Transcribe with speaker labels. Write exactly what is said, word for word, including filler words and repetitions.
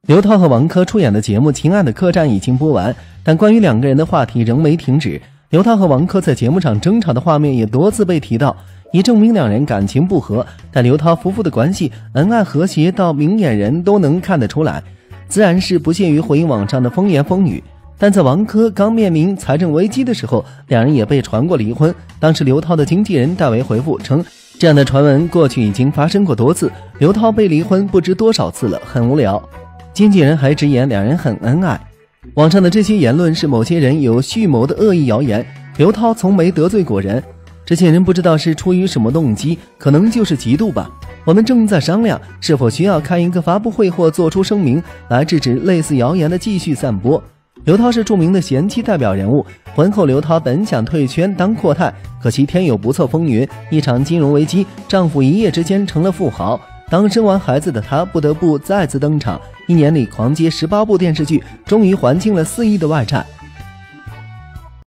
Speaker 1: 刘涛和王珂出演的节目《情爱的客栈》已经播完，但关于两个人的话题仍没停止。刘涛和王珂在节目上争吵的画面也多次被提到，以证明两人感情不和。但刘涛夫妇的关系恩爱和谐到明眼人都能看得出来，自然是不屑于回应网上的风言风语。但在王珂刚面临财政危机的时候，两人也被传过离婚。当时刘涛的经纪人代为回复称，这样的传闻过去已经发生过多次，刘涛被离婚不知多少次了，很无聊。经纪人还直言两人很恩爱。网上的这些言论是某些人有蓄谋的恶意谣言，刘涛从没得罪过人，这些人不知道是出于什么动机，可能就是嫉妒吧。我们正在商量是否需要开一个发布会或做出声明来制止类似谣言的继续散播。刘涛是著名的贤妻代表人物，婚后刘涛本想退圈当阔太，可惜天有不测风云，一场金融危机，丈夫一夜之间成了富豪。当生完孩子的她不得不再次登场，一年里狂接十八部电视剧，终于还清了四亿的外债。